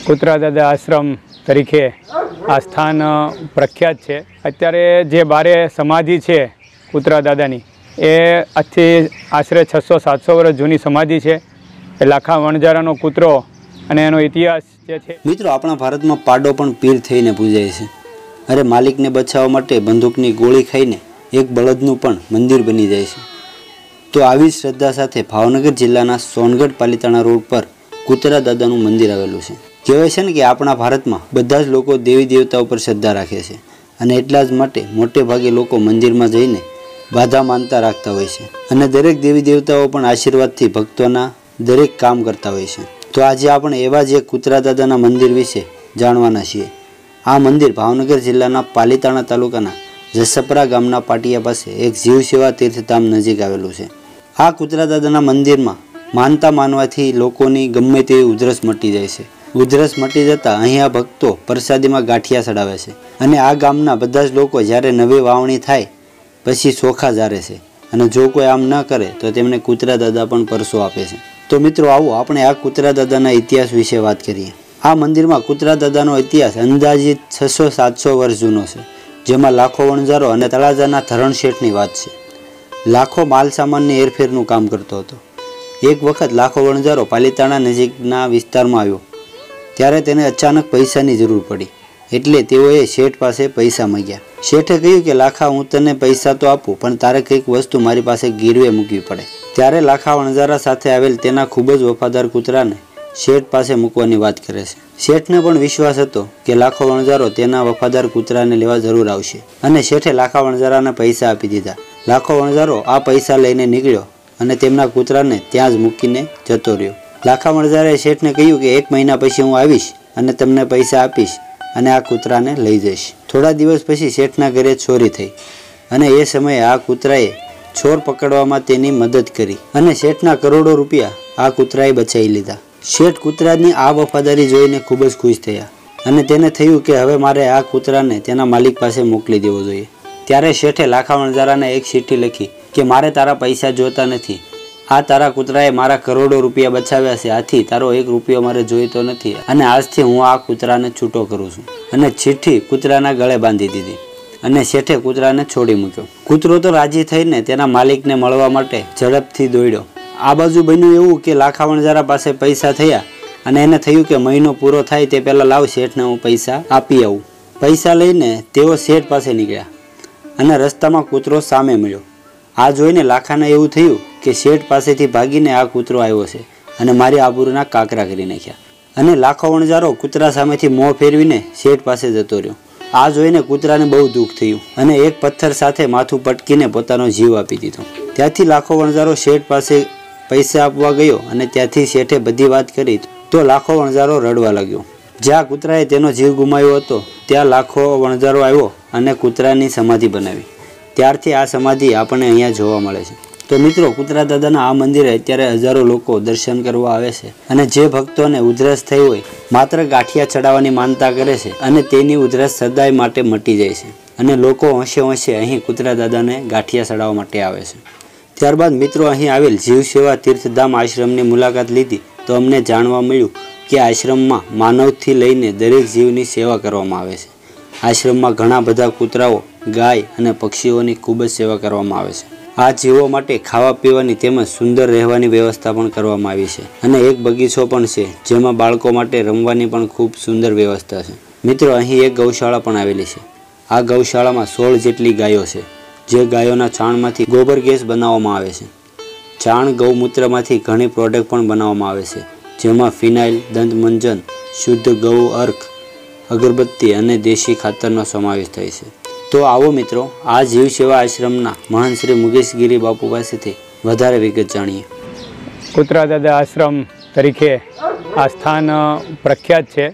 કુતરા દાદા આશ્રમ તરીકે આ સ્થાન પ્રખ્યાત છે। અત્યારે જે બારે સમાધિ છે કુતરા દાદાની એ આજથી આશરે 600-700 વર્ષ જૂની સમાધિ છે। એ લાખા વણજારાનો કૂતરો અને એનો ઇતિહાસ જે છે। મિત્રો, આપણા ભારતમાં પાડો પણ પીર થઈને પૂજાય છે। અરે માલિકને બચાવવા માટે બંદૂકની ગોળી ખાઈને એક બળદનું પણ મંદિર બની જાય છે। તો આવી શ્રદ્ધા સાથે ભાવનગર જિલ્લાના સોનગઢ પાલિતાણા રોડ પર કુતરા દાદાનું મંદિર આવેલું છે। કહેવાય છે ને કે આપણા ભારતમાં બધા જ લોકો દેવી દેવતાઓ પર શ્રદ્ધા રાખે છે અને એટલા જ માટે મોટે ભાગે લોકો મંદિરમાં જઈને બાધા માનતા રાખતા હોય છે અને દરેક દેવી દેવતાઓ પણ આશીર્વાદથી ભક્તોના દરેક કામ કરતા હોય છે। તો આજે આપણે એવા જ એક કુતરા દાદાના મંદિર વિશે જાણવાના છીએ। આ મંદિર ભાવનગર જિલ્લાના પાલિતાણા તાલુકાના જસપરા ગામના પાટિયા પાસે એક જીવ સેવા તીર્થધામ નજીક આવેલું છે। આ કુતરા દાદાના મંદિરમાં માનતા માનવાથી લોકોની ગમે તેવી ઉધરસ મટી જાય છે। ઉધરસ મટી જતાં અહીંયા ભક્તો પ્રસાદીમાં ગાંઠિયા ચડાવે છે અને આ ગામના બધા જ લોકો જ્યારે નવી વાવણી થાય પછી ચોખા ઝારે છે અને જો કોઈ આમ ન કરે તો તેમને કુતરા દાદા પણ પરસો આપે છે। તો મિત્રો, આવો આપણે આ કુતરા દાદાના ઇતિહાસ વિશે વાત કરીએ। આ મંદિરમાં કુતરા દાદાનો ઇતિહાસ અંદાજિત 600-700 વર્ષ જૂનો છે, જેમાં લાખો વણજારો અને તળાજાના ધરણ શેઠની વાત છે। લાખો માલ સામાનની હેરફેરનું કામ કરતો હતો। એક વખત લાખો વણજારો પાલિતાણા નજીકના વિસ્તારમાં આવ્યો ત્યારે તેને અચાનક પૈસાની જરૂર પડી, એટલે તેઓએ શેઠ પાસે પૈસા માંગ્યા। શેઠે કહ્યું કે લાખા, હું તને પૈસા તો આપું, પણ તારે કંઈક વસ્તુ મારી પાસે ગીરવે મૂકવી પડે। ત્યારે લાખા વણજારા સાથે આવેલ તેના ખૂબ જ વફાદાર કૂતરાને શેઠ પાસે મૂકવાની વાત કરે છે। શેઠને પણ વિશ્વાસ હતો કે લાખો વણજારો તેના વફાદાર કૂતરાને લેવા જરૂર આવશે અને શેઠે લાખા વણજારાને પૈસા આપી દીધા। લાખો વણજારો આ પૈસા લઈને નીકળ્યો અને તેમના કૂતરાને ત્યાં જ મૂકીને જતો રહ્યો। લાખા વણજારાએ શેઠને કહ્યું કે 1 મહિના પછી હું આવીશ અને તમને પૈસા આપીશ અને આ કૂતરાને લઈ જઈશ। થોડા દિવસ પછી શેઠના ઘરે ચોરી થઈ અને એ સમયે આ કૂતરાએ ચોર પકડવામાં તેની મદદ કરી અને શેઠના કરોડો રૂપિયા આ કૂતરાએ બચાવી લીધા। શેઠ કૂતરાની આ વફાદારી જોઈને ખૂબ જ ખુશ થયા અને તેને થયું કે હવે મારે આ કૂતરાને તેના માલિક પાસે મોકલી દેવો જોઈએ। ત્યારે શેઠે લાખા વણજારાને એક ચિઠ્ઠી લખી કે મારે તારા પૈસા જોતા નથી, આ તારા કૂતરાએ મારા કરોડો રૂપિયા બચાવ્યા છે, આથી તારો 1 રૂપિયો મારે જોઈતો નથી અને આજથી હું આ કૂતરાને છૂટો કરું છું। અને ચિઠ્ઠી કૂતરાના ગળે બાંધી દીધી અને શેઠે કૂતરાને છોડી મૂક્યો। કૂતરો તો રાજી થઈને તેના માલિકને મળવા માટે ઝડપથી દોડ્યો। આ બાજુ બન્યું એવું કે લાખા વણજારા પાસે પૈસા થયા અને એને થયું કે મહિનો પૂરો થાય તે પહેલાં લાવ, શેઠને હું પૈસા આપી આવું। પૈસા લઈને તેઓ શેઠ પાસે નીકળ્યા અને રસ્તામાં કૂતરો સામે મળ્યો। આ જોઈને લાખાને એવું થયું કે શેઠ પાસેથી ભાગીને આ કૂતરો આવ્યો છે અને મારી આબરૂના કાકરા કરી નાખ્યા અને લાખો વણજારો કૂતરા સામેથી મોં ફેરવીને શેઠ પાસે જતો રહ્યો। આ જોઈને કૂતરાને બહુ દુઃખ થયું અને એક પથ્થર સાથે માથું પટકીને પોતાનો જીવ આપી દીધો। ત્યાંથી લાખો વણજારો શેઠ પાસે પૈસા આપવા ગયો અને ત્યાંથી શેઠે બધી વાત કરી તો લાખો વણજારો રડવા લાગ્યો। જ્યાં કૂતરાએ તેનો જીવ ગુમાવ્યો હતો ત્યાં લાખો વણજારો આવ્યો અને કૂતરાની સમાધિ બનાવી। ત્યારથી આ સમાધિ આપણને અહીંયા જોવા મળે છે। તો મિત્રો, કુતરા દાદાના આ મંદિરે અત્યારે હજારો લોકો દર્શન કરવા આવે છે અને જે ભક્તોને ઉધરસ થઈ હોય માત્ર ગાંઠિયા ચડાવવાની માનતા કરે છે અને તેની ઉધરસ સદાય માટે મટી જાય છે અને લોકો હોંશે હોંશે અહીં કુતરા દાદાને ગાંઠિયા ચડાવવા માટે આવે છે। ત્યારબાદ મિત્રો, અહીં આવેલ જીવ સેવા તીર્થધામ આશ્રમની મુલાકાત લીધી તો અમને જાણવા મળ્યું કે આશ્રમમાં માનવથી લઈને દરેક જીવની સેવા કરવામાં આવે છે। આશ્રમમાં ઘણા બધા કૂતરાઓ, ગાય અને પક્ષીઓની ખૂબ જ સેવા કરવામાં આવે છે। આ જીવો માટે ખાવા પીવાની તેમજ સુંદર રહેવાની વ્યવસ્થા પણ કરવામાં આવી છે અને એક બગીચો પણ છે જેમાં બાળકો માટે રમવાની પણ ખૂબ સુંદર વ્યવસ્થા છે। મિત્રો, અહીં એક ગૌશાળા પણ આવેલી છે। આ ગૌશાળામાં 16 જેટલી ગાયો છે, જે ગાયોના છાણમાંથી ગોબર ગેસ બનાવવામાં આવે છે। છાણ ગૌમૂત્રમાંથી ઘણી પ્રોડક્ટ પણ બનાવવામાં આવે છે, જેમાં ફિનાઇલ, દંતમંજન, શુદ્ધ ગૌ અર્ક, અગરબત્તી અને દેશી ખાતરનો સમાવેશ થાય છે। તો આવો મિત્રો, આ જીવ સેવા આશ્રમના મહાન શ્રી મુકેશગીરી બાપુ પાસેથી વધારે વિગત જાણીએ। કુતરા દાદા આશ્રમ તરીકે આ સ્થાન પ્રખ્યાત છે।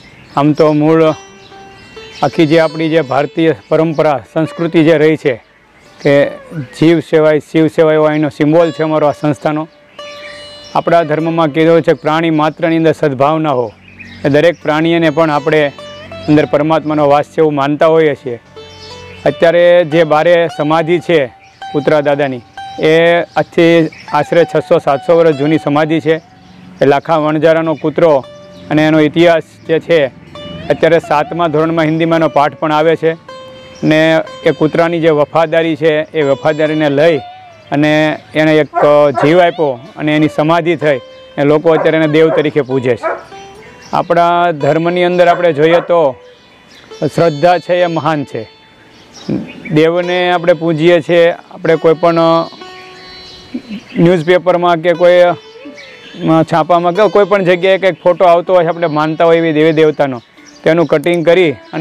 આમ તો મૂળ આખી જે આપણી જે ભારતીય પરંપરા સંસ્કૃતિ જે રહી છે કે જીવ સેવાય શિવ સેવાય એવો એનો સિમ્બોલ છે અમારો આ સંસ્થાનો। આપણા ધર્મમાં કીધું છે કે પ્રાણી માત્રની અંદર સદભાવના હો, એ દરેક પ્રાણીઓને પણ આપણે અંદર પરમાત્માનો વાસ છે એવું માનતા હોઈએ છીએ। અત્યારે જે બારે સમાધિ છે કુતરા દાદાની એ આજથી આશરે 600-700 વર્ષ જૂની સમાધિ છે। એ લાખા વણજારાનો કૂતરો અને એનો ઇતિહાસ જે છે અત્યારે 7મા ધોરણમાં હિન્દીમાં એનો પાઠ પણ આવે છે. ને એ કૂતરાની જે વફાદારી છે એ વફાદારીને લઈ અને એને એક જીવ આપ્યો અને એની સમાધિ થઈ અને લોકો અત્યારે એને દેવ તરીકે પૂજે છે. આપણા ધર્મની અંદર આપણે જોઈએ તો શ્રદ્ધા છે એ મહાન છે. દેવને આપણે પૂજીએ છીએ. આપણે કોઈ પણ ન્યૂઝપેપરમાં કે કોઈ છાપામાં કે કોઈ પણ જગ્યાએ કંઈક ફોટો આવતો હોય, આપણે માનતા હોય એવી દેવી દેવતાનો, તેનું કટિંગ કરી અને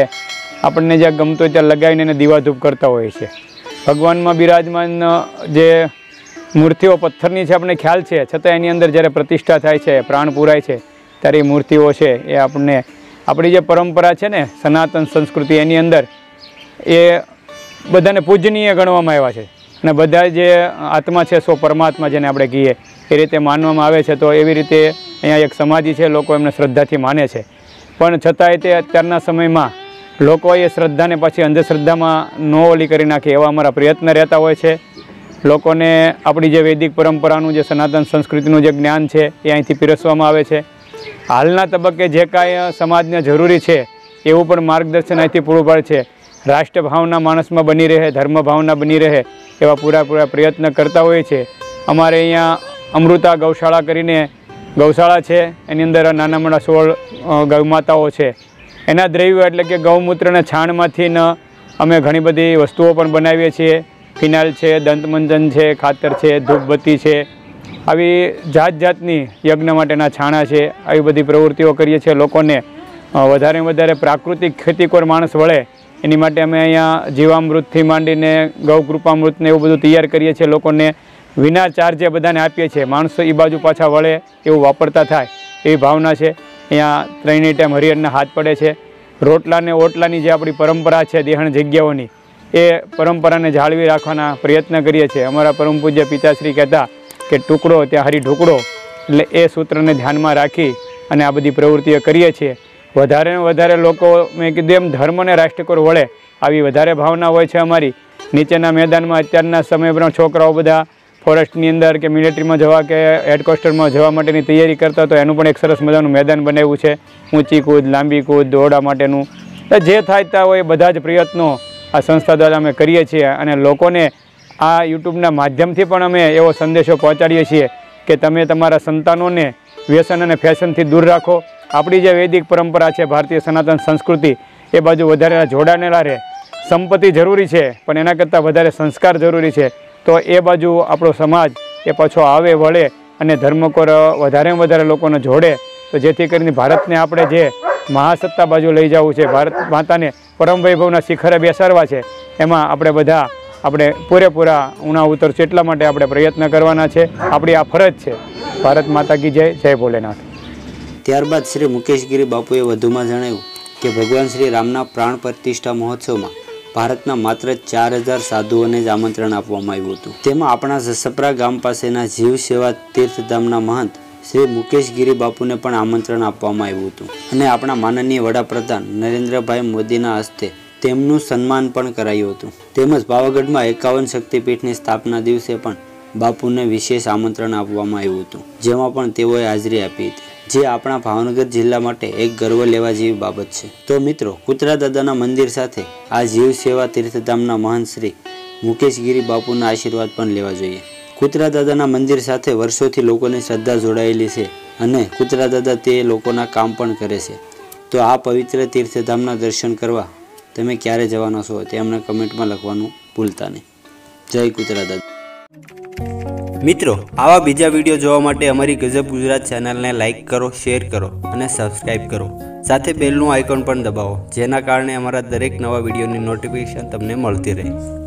આપણને જ્યાં ગમતું હોય ત્યાં લગાવીને એને દીવાધૂપ કરતા હોઈએ છીએ. ભગવાનમાં બિરાજમાન જે મૂર્તિઓ પથ્થરની છે આપણને ખ્યાલ છે, છતાં એની અંદર જ્યારે પ્રતિષ્ઠા થાય છે, પ્રાણ પૂરાય છે, ત્યારે એ મૂર્તિઓ છે એ આપણને આપણી જે પરંપરા છે ને સનાતન સંસ્કૃતિ, એની અંદર એ બધાને પૂજનીય ગણવામાં આવ્યા છે. અને બધા જે આત્મા છે સો પરમાત્મા જેને આપણે કહીએ એ રીતે માનવામાં આવે છે. તો એવી રીતે અહીંયા એક સમાધિ છે, લોકો એમને શ્રદ્ધાથી માને છે. પણ છતાંય તે અત્યારના સમયમાં લોકો એ શ્રદ્ધાને પાછી અંધશ્રદ્ધામાં ન ઓલી કરી નાખે એવા અમારા પ્રયત્ન રહેતા હોય છે. લોકોને આપણી જે વૈદિક પરંપરાનું જે સનાતન સંસ્કૃતિનું જે જ્ઞાન છે એ અહીંથી પીરસવામાં આવે છે. હાલના તબક્કે જે કાંઈ સમાજને જરૂરી છે એવું પણ માર્ગદર્શન અહીંથી પૂરું પાડે છે. રાષ્ટ્રભાવના માણસમાં બની રહે, ધર્મ ભાવના બની રહે એવા પૂરા પ્રયત્ન કરતા હોય છે. અમારે અહીંયા અમૃતા ગૌશાળા કરીને ગૌશાળા છે, એની અંદર નાના મોટા 16 ગૌમાતાઓ છે. એના દ્રવ્યો એટલે કે ગૌમૂત્રના છાણમાંથી અમે ઘણી બધી વસ્તુઓ પણ બનાવીએ છીએ. ફિનાઇલ છે, દંતમંજન છે, ખાતર છે, ધૂપબત્તી છે, આવી જાતની યજ્ઞ માટેના છાણા છે. આવી બધી પ્રવૃત્તિઓ કરીએ છીએ. લોકોને વધારે પ્રાકૃતિક ખેતીકોર માણસ વળે એની માટે અમે અહીંયા જીવામૃતથી માંડીને ગૌકૃપામૃતને એવું બધું તૈયાર કરીએ છીએ. લોકોને વિના ચાર્જે બધાને આપીએ છીએ. માણસો એ બાજુ પાછા વળે એવું વાપરતા થાય એવી ભાવના છે. અહીંયા 3 ટાઈમ હરિહરના હાથ પડે છે. રોટલા ને ઓટલાની જે આપણી પરંપરા છે દેહણ જગ્યાઓની, એ પરંપરાને જાળવી રાખવાના પ્રયત્ન કરીએ છીએ. અમારા પરમ પૂજ્ય પિતાશ્રી કહેતા કે ટુકડો ત્યાં હરી ઢુકડો, એટલે એ સૂત્રને ધ્યાનમાં રાખી અને આ બધી પ્રવૃત્તિઓ કરીએ છીએ. વધારે લોકો મેં કીધું એમ ધર્મ અને રાષ્ટ્રકોર વળે આવી વધારે ભાવના હોય છે અમારી. નીચેના મેદાનમાં અત્યારના સમય પર છોકરાઓ બધા ફોરેસ્ટની અંદર કે મિલિટરીમાં જવા કે હેડક્વાર્ટરમાં જવા માટેની તૈયારી કરતા, તો એનું પણ એક સરસ મજાનું મેદાન બનાવ્યું છે. ઊંચી કૂદ, લાંબી કૂદ, દોડા માટેનું જે થાય હોય બધા જ પ્રયત્નો આ સંસ્થા દ્વારા અમે કરીએ છીએ. અને લોકોને આ યુટ્યુબના માધ્યમથી પણ અમે એવો સંદેશો પહોંચાડીએ છીએ કે તમે તમારા સંતાનોને વ્યસન અને ફેશનથી દૂર રાખો. આપણી જે વૈદિક પરંપરા છે, ભારતીય સનાતન સંસ્કૃતિ, એ બાજુ વધારે જોડાયેલા રહે. સંપત્તિ જરૂરી છે પણ એના કરતાં વધારે સંસ્કાર જરૂરી છે. તો એ બાજુ આપણો સમાજ એ પાછો આવે વળે અને ધર્મકોર વધારે લોકોને જોડે, તો જેથી કરીને ભારતને આપણે જે મહાસત્તા બાજુ લઈ જવું છે, ભારત માતાને પરમ વૈભવના શિખરે બેસાડવા છે, એમાં આપણે પૂરેપૂરા ઉણા ઉતરશું. એટલા માટે આપણે પ્રયત્ન કરવાના છે. આપણી આ ફરજ છે. ભારત માતા કી જય. જય ભોલેનાથ. ત્યારબાદ શ્રી મુકેશગીરી બાપુએ વધુમાં જણાવ્યું કે ભગવાન શ્રી રામના પ્રાણ પ્રતિષ્ઠા મહોત્સવમાં ભારતના માત્ર 4000 સાધુઓને જ આમંત્રણ આપવામાં આવ્યું હતું. તેમાં આપણા જસપરા ગામ પાસેના જીવ સેવા તીર્થધામના મહંત શ્રી મુકેશગીરી બાપુને પણ આમંત્રણ આપવામાં આવ્યું હતું. અને આપણા માનનીય વડાપ્રધાન નરેન્દ્રભાઈ મોદીના હસ્તે તેમનું સન્માન પણ કરાયું હતું. તેમજ પાવાગઢમાં 51 શક્તિપીઠની સ્થાપના દિવસે પણ બાપુને વિશેષ આમંત્રણ આપવામાં આવ્યું હતું, જેમાં પણ તેઓએ હાજરી આપી હતી, જે આપણા ભાવનગર જિલ્લા માટે એક ગર્વ લેવા જેવી બાબત છે. તો મિત્રો, કૂતરા દાદાના મંદિર સાથે આ જીવ સેવા તીર્થધામના મહંત શ્રી મુકેશગીરી બાપુના આશીર્વાદ પણ લેવા જોઈએ. કૂતરા દાદાના મંદિર સાથે વર્ષોથી લોકોની શ્રદ્ધા જોડાયેલી છે અને કૂતરા દાદા તે લોકોના કામ પણ કરે છે. તો આ પવિત્ર તીર્થધામના દર્શન કરવા તમે ક્યારે જવાના છો તે અમને કમેન્ટમાં લખવાનું ભૂલતા નહીં. જય કૂતરા દાદા. મિત્રો, આવા બીજા વિડીયો જોવા માટે અમારી ગજબ ગુજરાત ચેનલને લાઇક કરો, શેર કરો અને સબસ્ક્રાઈબ કરો. સાથે બેલનું આઇકોન પણ દબાવો, જેના કારણે અમારા દરેક નવા વિડીયોની નોટિફિકેશન તમને મળતી રહે.